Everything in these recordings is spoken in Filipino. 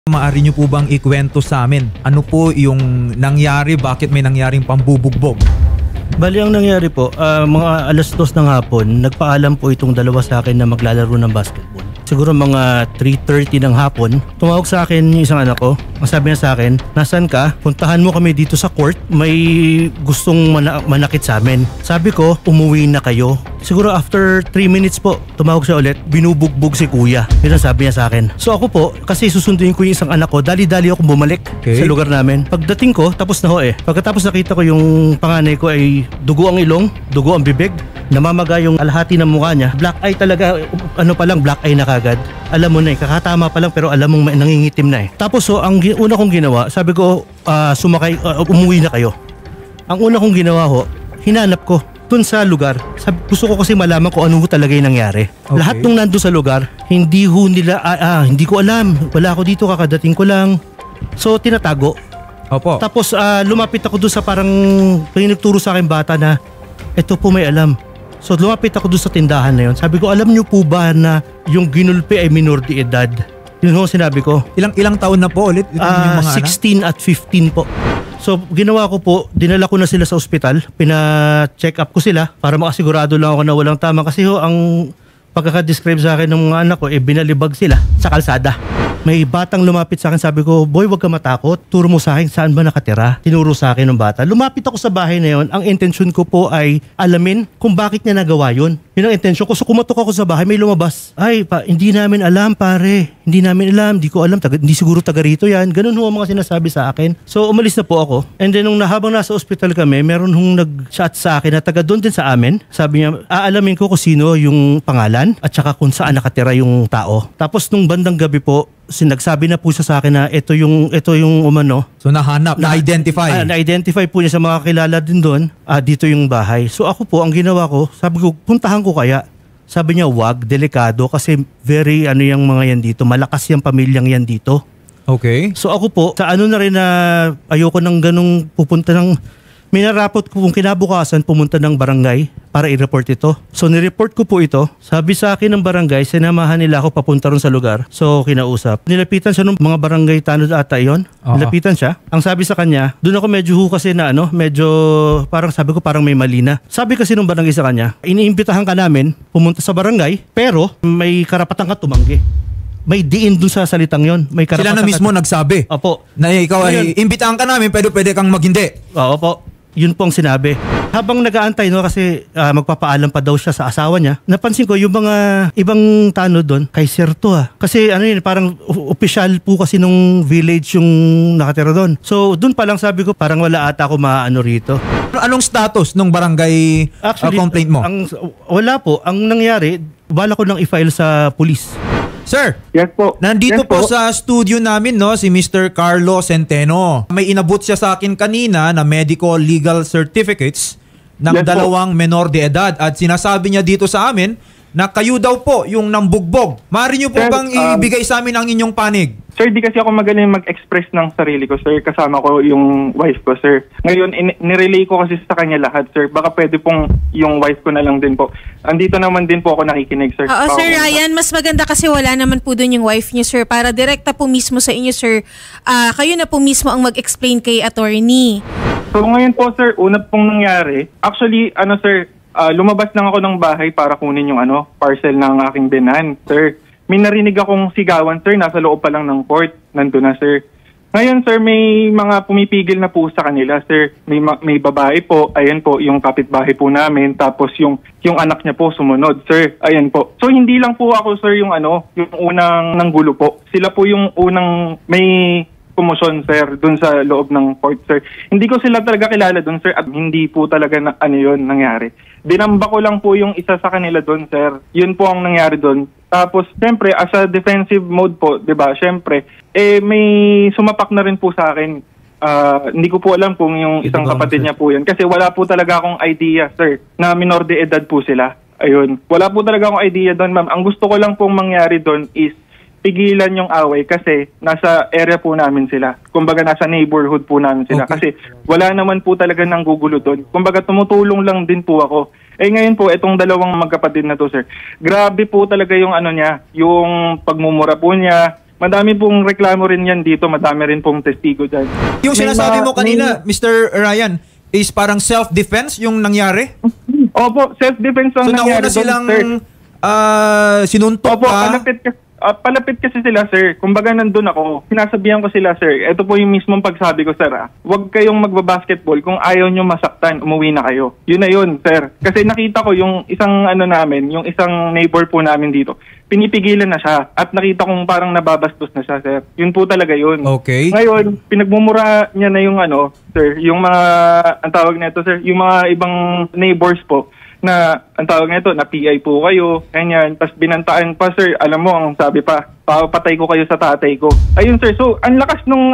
Maaari nyo po bang ikwento sa amin? Ano po yung nangyari? Bakit may nangyaring pambubugbog? Bali ang nangyari po, mga alas 2 ng hapon, nagpaalam po itong dalawa sa akin na maglalaro ng basketball. Siguro mga 3:30 ng hapon, tumawag sa akin yung isang anak ko. Ang sabi niya sa akin, "Nasaan ka? Puntahan mo kami dito sa court. May gustong manakit sa amin." Sabi ko, "Umuwi na kayo." Siguro after 3 minutes po, tumawag siya ulit, binubugbog si kuya. Yun ang sabi niya sa akin. So ako po, kasi susunduin ko yung isang anak ko, dali-dali ako bumalik sa lugar namin. Pagdating ko, tapos na ho eh. Pagkatapos nakita ko yung panganay ko ay dugo ang ilong, dugo ang bibig, namamaga yung alahati ng mukha niya. Black eye talaga, black eye na kagad. Alam mo na eh, kakatama pa lang pero alam mong nangingitim na eh. Tapos so, ang una kong ginawa, sabi ko, umuwi na kayo. Ang una kong ginawa ho, hinanap ko dun sa lugar. Gusto ko kasi malaman kung ano talaga yung nangyari. Okay. Lahat nung nandun sa lugar, hindi ko alam. Wala ako dito, kakadating ko lang. So, tinatago. Opo. Tapos, lumapit ako dun sa parang pinagturo sa akin bata na, eto po may alam. So, lumapit ako dun sa tindahan na yun. Sabi ko, alam nyo po ba na yung ginulpi ay minor de edad? Yun ho sinabi ko. Ilang taon na po ulit? 16 at 15 po. So ginawa ko po, dinala ko na sila sa ospital, pina-check up ko sila para makasigurado lang ako na walang tama kasi ho ang pagkaka-describe sa akin ng mga anak ko binalibag sila sa kalsada. May batang lumapit sa akin, sabi ko, "Boy, wag ka matakot. Turo mo sa akin saan ba nakatira." Tinuro sa akin ng bata. Lumapit ako sa bahay na yon. Ang intensyon ko po ay alamin kung bakit niya nagawa yun. Yun ang intensyon ko. So kumatok ako sa bahay, may lumabas. "Ay, hindi namin alam pare. Hindi namin alam. Di ko alam. Hindi siguro taga rito yan." Ganun ho ang mga sinasabi sa akin. So umalis na po ako. And then habang nasa ospital kami, meron hong nag-chat sa akin na taga doon din sa amin. Sabi niya, aalamin ko kung sino yung pangalan at saka kung saan nakatira yung tao. Tapos nung bandang gabi po, sinagsabi na po siya sa akin na ito yung umano. So na-identify? Na-identify po niya sa mga kilala din doon. Dito yung bahay. So ako po, ang ginawa ko, sabi ko, puntahan ko kaya. Sabi niya, wag, delikado kasi very yung mga yan dito. Malakas yung pamilyang yan dito. Okay. So ako po, sa na rin na ayoko nang ganung pupunta ng... Minarapot ko kung kinabukasan pumunta ng barangay para i-report ito. So nireport ko po ito. Sabi sa akin ng barangay, sinamahan nila ako papunta ron sa lugar. So kinausap. Nilapitan siya ng mga barangay tanod ata yun. Nilapitan siya. Ang sabi sa kanya, doon ako medyo kasi na medyo parang sabi ko parang may mali na. Sabi kasi ng barangay sa kanya, iniimbitahan ka namin pumunta sa barangay pero may karapatan ka tumanggi. May diin dun sa salitang yon. May sila na mismo nagsabi? Opo. Na ikaw ay imbitahan ka namin pero pwede kang maghindi? Oo po. Yun pong sinabi. Habang nag-aantay kasi magpapaalam pa daw siya sa asawa niya, napansin ko yung mga ibang tanod doon, kay Sir to Kasi parang official po kasi nung village yung nakatira doon. So doon pa lang sabi ko parang wala ata ako maano rito. Anong status nung barangay complaint mo? Wala po. Ang nangyari, bala ko nang i-file sa police. Sir, yes po. Nandito po sa studio namin si Mr. Carlo Centeno. May inabot siya sa akin kanina na medical legal certificates ng dalawang menor de edad at sinasabi niya dito sa amin na kayo daw po yung nambugbog. Maaari niyo po bang ibigay sa amin ang inyong panig? Sir, di kasi ako magaling mag-express ng sarili ko, sir. Kasama ko yung wife ko, sir. Ngayon, nirelay ko kasi sa kanya lahat, sir. Baka pwede pong yung wife ko na lang din po. Andito naman din po ako nakikinig, sir. Oo, Sir Ryan, mas maganda kasi wala naman po doon yung wife niyo, sir. Para direkta po mismo sa inyo, sir. Kayo na po mismo ang mag-explain kay attorney. So ngayon po, sir, una pong nangyari. Actually, sir, lumabas lang ako ng bahay para kunin yung parcel ng aking binan, sir. May narinig akong sigawan, sir. Nasa loob pa lang ng court. Nandun na, sir. Ngayon, sir, may mga pumipigil na po sa kanila, sir. May babae po. Ayan po, yung kapitbahay po namin. Tapos yung anak niya po sumunod, sir. Ayan po. So, hindi lang po ako, sir, yung unang nanggulo po. Sila po yung unang may promotion, sir, dun sa loob ng court, sir. Hindi ko sila talaga kilala dun, sir, at hindi po talaga yun nangyari. Dinamba ko lang po yung isa sa kanila dun, sir. Yun po ang nangyari dun. Tapos, siyempre, as a defensive mode po, diba, siyempre, may sumapak na rin po sa akin. Hindi ko po alam kung yung isang kapatid niya po yun. Kasi wala po talaga akong idea, sir, na minor de edad po sila. Ayun. Wala po talaga akong idea doon, ma'am. Ang gusto ko lang pong mangyari doon is pigilan yung away kasi nasa area po namin sila. Kumbaga nasa neighborhood po namin sila. Okay. Kasi wala naman po talaga nang gugulo doon. Kumbaga tumutulong lang din po ako. Ngayon po, itong dalawang magkapatid na to, sir. Grabe po talaga yung niya, yung pagmumura po niya, Madami pong reklamo rin yan dito, madami rin pong testigo dyan. Yung sinasabi mo kanina, Mr. Ryan, is parang self-defense yung nangyari? Opo, self-defense ang So nangyari nauna doon, silang sir. sinuntok Opo, ka? palapit kasi sila, sir. Kumbaga nandun ako, sinasabihan ko sila, sir, ito po yung mismong pagsabi ko, sir, huwag kayong magbabasketball kung ayaw nyo masaktan, umuwi na kayo. Yun na yun, sir. Kasi nakita ko yung isang yung isang neighbor po namin dito, pinipigilan na siya at nakita kong parang nababastos na siya, sir. Yun po talaga yun. Okay. Ngayon, pinagmumura niya na yung sir, yung mga, ang tawag nito, sir, yung mga ibang neighbors po, na ang tawag nito, na PI po kayo, ganyan. Tapos binantaan pa, sir, alam mo, ang sabi pa, papatay ko kayo sa tatay ko. Ayun, sir, so, ang lakas ng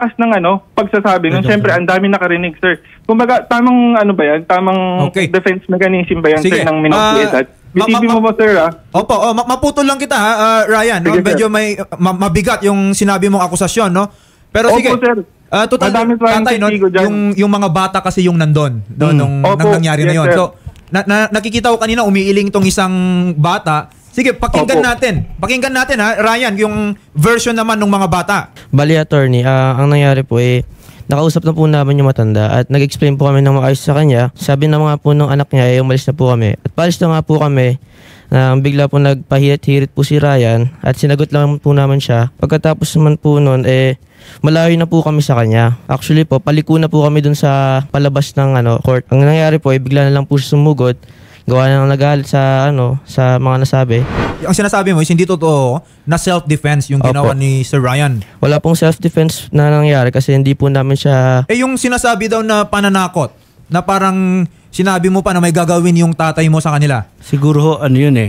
pagsasabi. Nung siyempre, ang dami nakarinig, sir. Kumbaga, tamang, tamang defense mechanism ba yan, Sige. sir, ng minoriedad? Isipin mo ba, sir, Opo, maputol lang kita, Ryan. No? Sige, Medyo may mabigat yung sinabi mong akusasyon, no? Pero Opo, sige. sir. Total, Madami pa yung tatay, no? testigo dyan. Yung mga bata kasi yung nandun, nung Opo, nangyari na yes, yun. sir. So, nakikita ko kanina umiiling tong isang bata. Sige, pakinggan Opo. natin. Pakinggan natin, Ryan, yung version naman ng mga bata. Bali, attorney, ang nangyari po nakausap na po namin yung matanda at nag-explain po kami ng maayos sa kanya. Sabi na mga po ng anak niya, umalis na po kami. At palis na nga po kami, bigla po nagpahirit-hirit po si Ryan at sinagot lang po naman siya. Pagkatapos naman po nun, malayo na po kami sa kanya. Actually po, paliko na po kami dun sa palabas ng court. Ang nangyari po, bigla na lang po siya sumugod. Gawa na nagalit sa sa mga nasabi. Ang sinasabi mo is hindi totoo na self-defense yung ginawa Opo. ni Sir Ryan. Wala pong self-defense na nangyari kasi hindi po namin siya... Yung sinasabi daw na pananakot, na parang sinabi mo pa na may gagawin yung tatay mo sa kanila. Siguro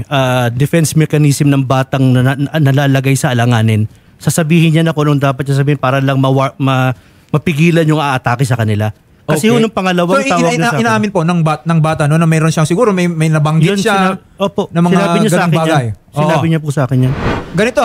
defense mechanism ng batang nalalagay sa alanganin. Sasabihin niya na kung anong dapat niya sabihin para lang mapigilan yung aatake sa kanila. Kasi Okay. yung pangalawang tawag niya sa akin. inaamin po ng bata no, na mayroon siyang siguro may nabanggit Yun, siya na mga sinabi niya sa ganung akin bagay. yan. Sinabi niya po sa akin yan. Ganito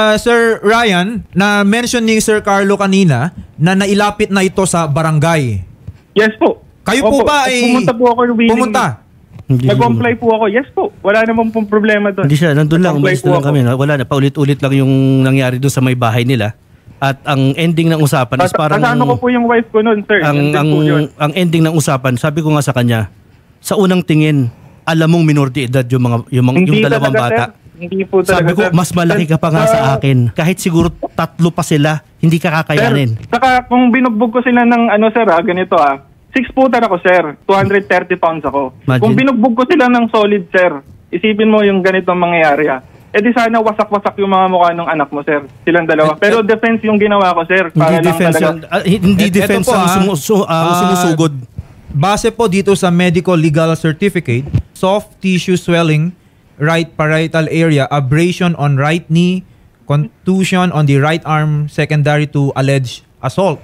Sir Ryan, na mention ni Sir Carlo kanina na nailapit na ito sa barangay. Yes po. Kayo po Opo. ba ay Pumunta po ako willingly. pumunta? Nag-comply po ako. Yes po. Wala namang pong problema doon. Hindi siya, nandun lang, Nag-comply umalis na lang kami. Wala na, paulit-ulit lang yung nangyari doon sa may bahay nila. At ang ending ng usapan is parang... Kasano ko po yung wife ko noon, sir. Ang ending ng usapan, sabi ko nga sa kanya, sa unang tingin, alam mong minor de edad yung dalawang talaga, bata. Sir. Hindi po talaga, Sabi ko, sir. mas malaki ka pa nga sa akin. Kahit siguro 3 pa sila, hindi ka kakayanin. Sir, saka kung binugbog ko sila ng sir, ganito 6 footer ako, sir. 230 pounds ako. Imagine. Kung binugbog ko sila ng solid, sir, isipin mo yung ganitong mangyayari, di sana wasak-wasak yung mga mukha ng anak mo, sir. Silang dalawa. Pero defense yung ginawa ko, sir. Para Hindi lang defense, talaga. hindi Eto defense po, ang sumusugod. Base po dito sa medical legal certificate, soft tissue swelling, right parietal area, abrasion on right knee, contusion on the right arm secondary to alleged assault.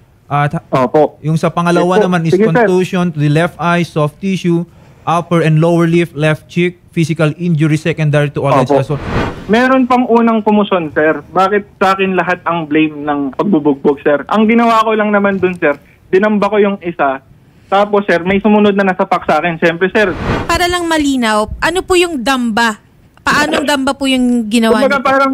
At Opo. yung sa pangalawa Yes po. naman is Sige, sir. contusion to the left eye, soft tissue, upper and lower left cheek, physical injury secondary to alleged Opo. assault. Meron pang unang kumusyon, sir. Bakit sa akin lahat ang blame ng pagbubugbog, sir? Ang ginawa ko lang naman dun, sir, dinamba ko yung isa. Tapos, sir, may sumunod na nasapak sa akin. Siyempre, sir, Para lang malinaw, ano po yung damba? Paanong damba po yung ginawa kumbaga niyo? parang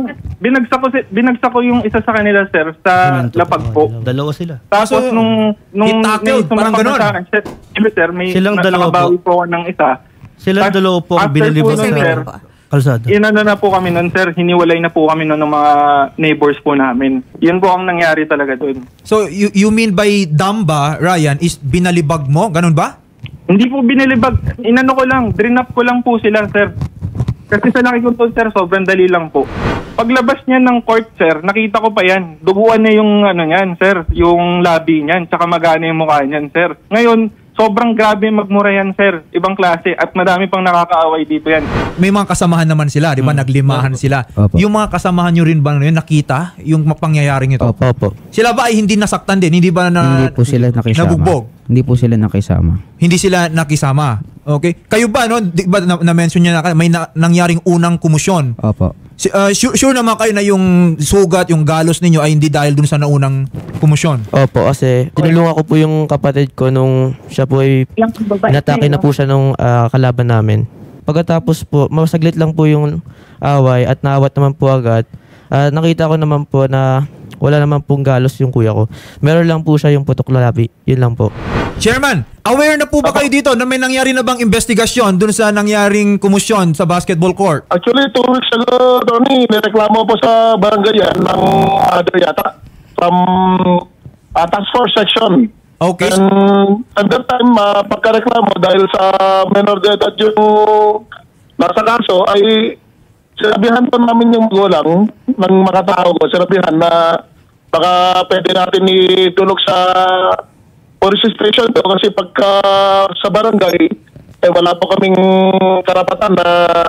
binagsak ko yung isa sa kanila, sir, sa lapag po. Dalawa sila. Tapos So, nung hit-tackled, may parang sumapak ganon. na sa akin, sir, may Silang dalawa nakabawi po ako ng isa. Silang Tapos, dalawa po ang after binilibot po nun, sa sir, kalsada. inano na po kami nun, sir. Hiniwalay na po kami nun ng mga neighbors po namin. Yun po ang nangyari talaga dun. So you mean by damba, Ryan, is binalibag mo? Ganun ba? Hindi po binilibag. Inano ko lang, drinap ko lang po sila, sir. Kasi sa laki ko to, sir, sobrang dali lang po. Paglabas niya ng court, sir, nakita ko pa yan. Duguan na yung niyan, sir, yung labi niyan, tsaka magana yung mukha niyan, sir. Ngayon, sobrang grabe magmura yan, sir. Ibang klase at madami pang nakakaaway dito yan. May mga kasamahan naman sila, di ba? Naglimahan sila. Opo. Yung mga kasamahan nyo rin ba yun, nakita yung pangyayaring ito? Opo. Sila ba ay hindi nasaktan din? Hindi ba Hindi po sila nakisama. nabugbog? Hindi po sila nakisama. Hindi sila nakisama. Okay? Kayo ba, no? Di ba na-mention niya na may nangyaring unang kumusyon? Opo. Sure naman kayo na yung sugat, yung galos ninyo ay hindi dahil dun sa naunang kumusyon? Opo, kasi tinulungan ko po yung kapatid ko nung siya po ay inatake na po siya nung kalaban namin. Pagkatapos po, masaglit lang po yung away at naawat naman po agad. Nakita ko naman po na wala naman pong galos yung kuya ko. Meron lang po siya yung putok labi. Yun lang po. Chairman, aware na po ba kayo dito na may nangyari na bang investigasyon dun sa nangyaring kumusyon sa basketball court? Actually, 2 weeks ago, Tony, nireklamo po sa barangay yan ng other yata from task force section. Okay. And at that time, pagkareklamo dahil sa minor de edad yung nasa kaso, ay sinabihan po namin yung magulang ng mga tao ko, sinabihan na baka pwede natin itulog sa police station to kasi pagka sa barangay, wala po kaming karapatan na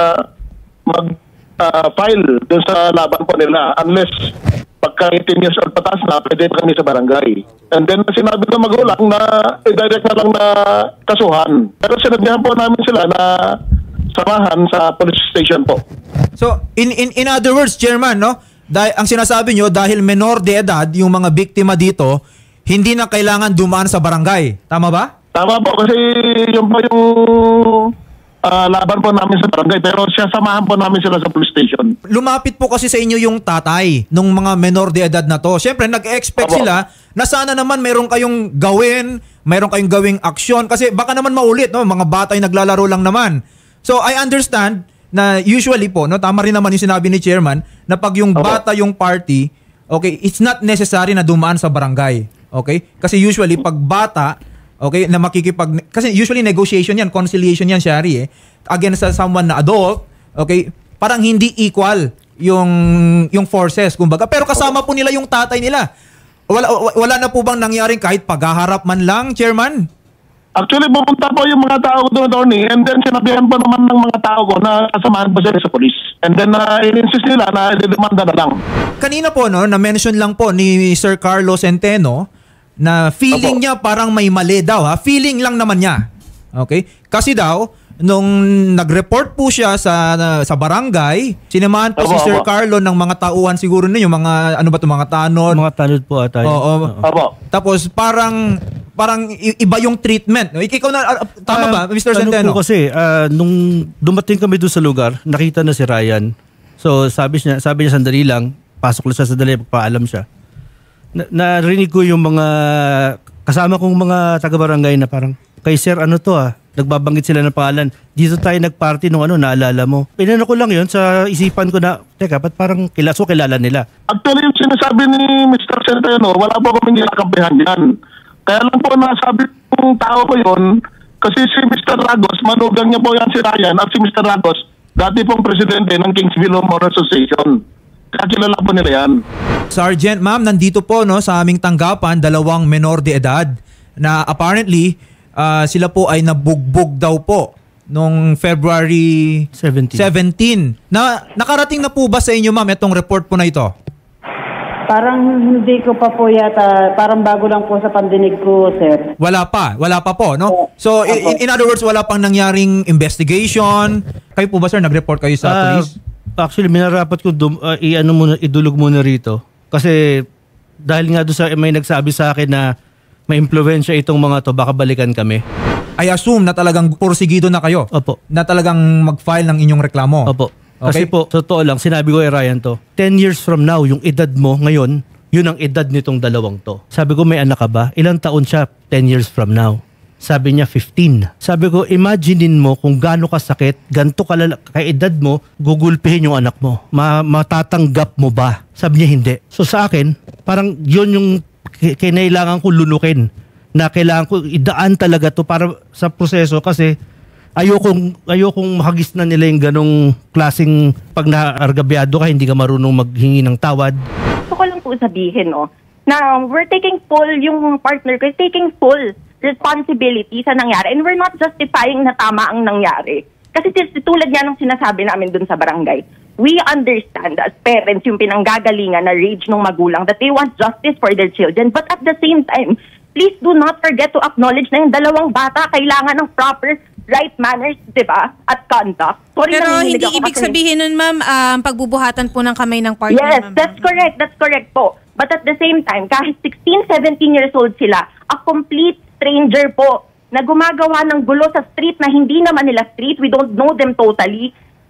mag-file dun sa laban po nila unless pagka 18 years old patas na, pwede kami sa barangay. And then sinabi ko magulang na direct na lang na kasuhan. Pero sinabihan po namin sila na samahan sa police station po. So, in other words, Chairman, no? Ang sinasabi nyo, dahil menor de edad yung mga biktima dito, hindi na kailangan dumaan sa barangay. Tama ba? Tama po, kasi yun po yung laban po namin sa barangay. Pero samahan po namin sila sa police station. Lumapit po kasi sa inyo yung tatay nung mga menor de edad na to. Siyempre, nag-expect sila na sana naman meron kayong gawin, meron kayong gawing aksyon. Kasi baka naman maulit, no? Mga bata yung naglalaro lang naman. So, I understand na usually po, no, tama rin naman yung sinabi ni Chairman, na pag yung bata yung party, okay, it's not necessary na dumaan sa barangay. Okay? Kasi usually, pag bata, okay, na kasi usually negotiation yan, conciliation yan, Shari, against someone na adult, okay, parang hindi equal yung forces, kumbaga. Pero kasama po nila yung tatay nila. Wala na po bang nangyaring kahit paghaharap man lang, Chairman? Actually, pumunta po yung mga tao ko doon, Tony, and then sinabihan pa naman ng mga tao ko na kasamahan pa sila sa police. And then in-insist nila na idemanda na lang. Kanina po, no, na-mention lang po ni Sir Carlo Centeno na feeling niya parang may mali daw, ha? Feeling lang naman niya. Okay? Kasi daw, nung nag-report po siya sa barangay, sinamahan po si Sir Carlo ng mga tauhan siguro ninyo, mga ano ba ito, mga tanod. Mga tanod po ata. Oo. Tapos parang iba yung treatment. Ikaw na, tama ba, Mr. Centeno? Po kasi, nung dumating kami doon sa lugar, nakita na si Ryan. So sabi niya sandali lang, pasok lang siya sandali, pagpaalam siya. Narinig ko yung mga kasama kong mga taga-barangay na parang, kay sir, ano to nagbabanggit sila ng pangalan. Dito tayo nag-party nung naalala mo. Pinano ko lang yun sa isipan ko na, teka, ba't parang kilala nila? Actually, yung sinasabi ni Mr. Centeno, wala po kaming nakakampihan yan. Kaya lang po nasabi ng tao ko yun, kasi si Mr. Ragos, manugang niya po yan si Ryan, at si Mr. Ragos, dati pong presidente ng Kingsville Homeowner Association. Kaya kilala po nila yan. Sergeant, ma'am, nandito po no, sa aming tanggapan, 2 menor de edad na apparently sila po ay nabugbog daw po noong February 17. Nakarating na po ba sa inyo, ma'am, itong report po na ito? Parang hindi ko pa po yata, parang bago lang po sa pandinig ko, sir. Wala pa po, no? So, in other words, wala pang nangyaring investigation. Kayo po ba, sir, nag-report kayo sa police? Actually, minarapat ko idulog muna rito. Kasi dahil nga doon sa may nagsabi sa akin na may impluwensya itong mga to, baka balikan kami. I assume na talagang porsigido na kayo? Opo. Na talagang mag-file ng inyong reklamo? Opo. Okay. Kasi po, totoo lang, sinabi ko kay Ryan to, 10 years from now, yung edad mo ngayon, yun ang edad nitong dalawang to. Sabi ko, may anak ka ba? Ilang taon siya 10 years from now? Sabi niya, 15. Sabi ko, imaginein mo kung gaano kasakit, ganito kay edad mo, gugulpihin yung anak mo. Matatanggap mo ba? Sabi niya, hindi. So sa akin, parang yun yung kinailangan ko lunukin. Na kailangan ko idaan talaga to para sa proseso kasi ayokong mahagis na nila yung ganong klaseng pag naargabyado ka, hindi ka marunong maghingi ng tawad. Gusto ko lang po sabihin, na we're taking full, yung partner ko is taking full responsibility sa nangyari. And we're not justifying na tama ang nangyari. Kasi tulad nga ng sinasabi namin dun sa barangay, we understand as parents yung pinanggagalingan na rage ng magulang that they want justice for their children. But at the same time, please do not forget to acknowledge na yung dalawang bata kailangan ng proper right manners, di ba? At conduct. Sorry, pero hindi ibig sabihin nun, ma'am, pagbubuhatan po ng kamay ng partner. Yes, ma'am. that's correct. That's correct po. But at the same time, kahit 16, 17 years old sila, a complete stranger po na gumagawa ng gulo sa street na hindi naman nila street, we don't know them totally.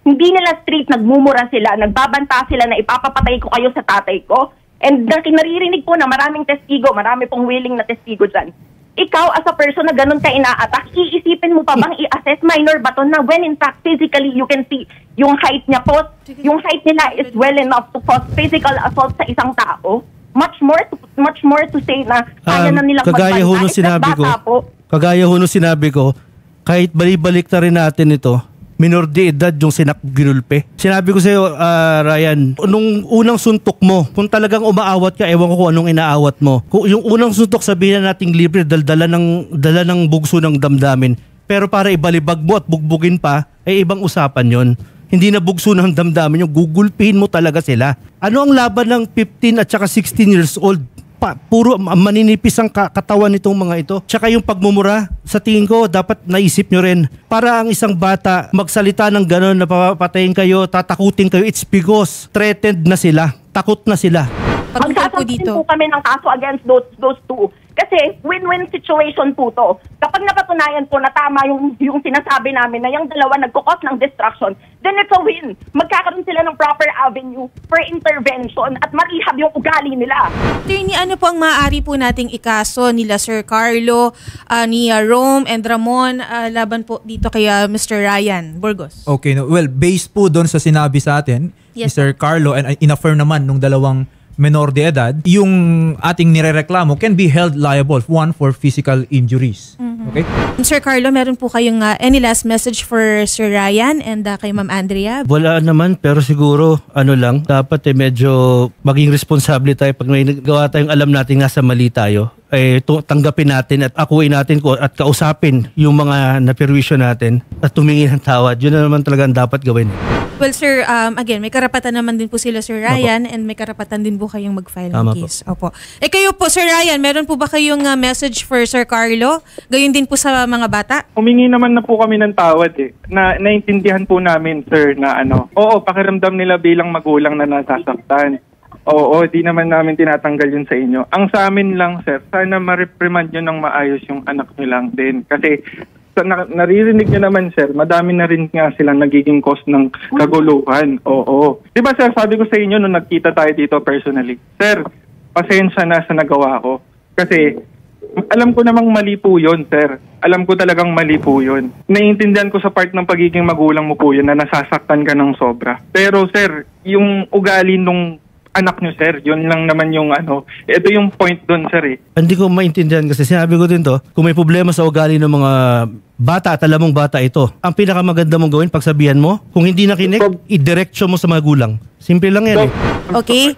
Hindi nila street, nagmumura sila, nagbabanta sila na ipapapatay ko kayo sa tatay ko. And naririnig po na maraming testigo, marami pong willing na testigo dyan. Ikaw as a person na ganun ka ina-attack, iisipin mo pa bang i-assess minor ba to na when in fact physically you can see yung height niya po, yung height nila is well enough to cause physical assault sa isang tao. Much more to say na kaya na nilang kagaya ho nung kagaya ho nung sinabi ko, kahit balik na rin natin ito, minor de edad yung ginulpe. Sinabi ko sa iyo, Ryan, nung unang suntok mo, kung talagang umaawat ka, ewan ko kung anong inaawat mo. Kung yung unang suntok, sabihin na nating libre, dala ng bugso ng damdamin. Pero para ibalibag mo at bugbugin pa, ay ibang usapan yon. Hindi na bugso ng damdamin yung gugulpihin mo talaga sila. Ano ang laban ng 15 at saka 16 years old? Puro maninipis ang katawan nitong mga ito. Tsaka yung pagmumura, sa tingin ko, dapat naisip nyo rin. Para ang isang bata magsalita ng gano'n na papatayin kayo, tatakutin kayo, it's because threatened na sila, takot na sila. Magsasabihin po kami ng kaso against those two. Kasi win-win situation po to. Kapag napatunayan po na tama yung sinasabi namin na yung dalawa nagkukos ng destruction, then it's a win. Magkakaroon sila ng proper avenue for intervention at marehab yung ugali nila. Attorney, ano po ang maaari po nating ikaso nila Sir Carlo, ni Rome and Ramon laban po dito kay Mr. Ryan Burgos? Okay, no. Well, based po doon sa sinabi sa atin, Yes, Mr. Carlo, and in-affirm naman nung dalawang menor de edad, yung ating nirereklamo can be held liable, one, for physical injuries. Okay? Sir Carlo, meron po kayong any last message for Sir Ryan and kay Ma'am Andrea? Wala naman, pero siguro dapat medyo maging responsable tayo pag may nagawa tayong alam natin nasa mali tayo. Tanggapin natin at akuin natin at kausapin yung mga naperwisyo natin at tumingin ng tawad. Yun na naman talaga ang dapat gawin. Well, sir, again, may karapatan naman din po sila, Sir Ryan, and may karapatan din po kayong mag-file ng case. Opo. Kayo po, Sir Ryan, meron po ba kayong message for Sir Carlo? Gayon din po sa mga bata? Humingi naman na po kami ng tawad naintindihan po namin, sir, na oo, pakiramdam nila bilang magulang na nasasaktan. Oo, di naman namin tinatanggal yun sa inyo. Ang sa amin lang, sir, sana ma-reprimand nyo ng maayos yung anak nyo lang din. Kasi naririnig nyo naman, sir, madami na rin nga silang nagiging cause ng kaguluhan. Oo. Diba, sir, sabi ko sa inyo nung nagkita tayo dito personally, sir, pasensya na sa nagawa ko. Kasi alam ko namang mali po yun, sir. Alam ko talagang mali po yun. Naiintindihan ko sa part ng pagiging magulang mo po yun na nasasaktan ka ng sobra. Pero, sir, yung ugali nung anak nyo, sir, yun lang naman yung ito yung point doon, sir. Hindi ko maintindihan kasi sinabi ko din to, kung may problema sa ugali ng mga bata at alam mong bata ito, ang pinakamaganda mong gawin, pagsabihan mo, kung hindi nakinig, i-direct mo sa magulang. Simple lang yan Okay.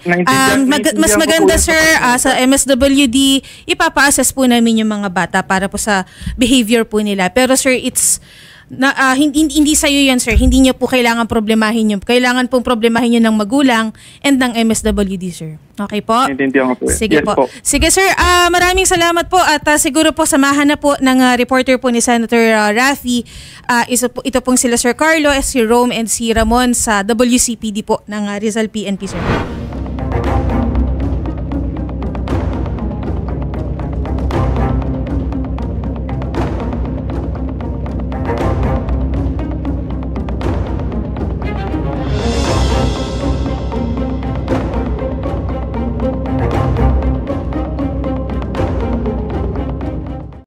Mas maganda, sir, sa MSWD, ipapa-assess po namin yung mga bata para po sa behavior po nila. Pero, sir, hindi sa iyo yan, sir. Hindi niyo po kailangan problemahin yun. Kailangan pong problemahin yun ng magulang and ng MSWD, sir. Okay po? Intindihan ko po. Sige po. Sige, sir. Maraming salamat po at siguro po samahan na po ng reporter po ni Senator Raffy. Ito pong sila Sir Carlo, si Rome and si Ramon sa WCPD po ng Rizal PNP, sir.